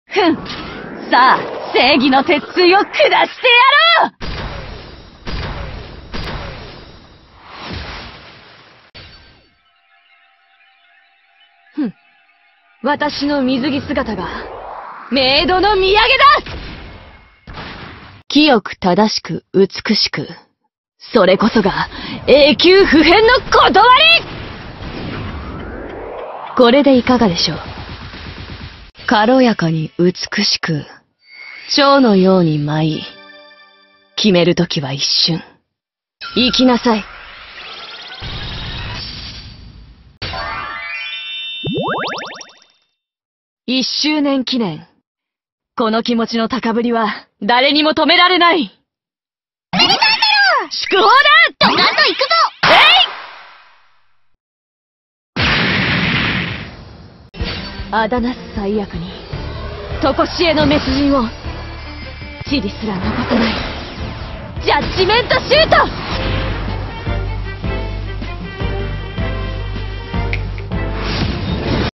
ふん。さあ、正義の鉄槌を下してやろう。ふん。私の水着姿が、メイドの土産だ。清く正しく美しく、それこそが永久不変の断り。これでいかがでしょう。軽やかに美しく、蝶のように舞い、決めるときは一瞬。行きなさい。1周年記念。この気持ちの高ぶりは誰にも止められない。 おめでたいだろ。 祝砲だ。 ドカンと行くぞ。 あだなす最悪に、とこしえの滅人を、チリすら残さない、ジャッジメントシュート。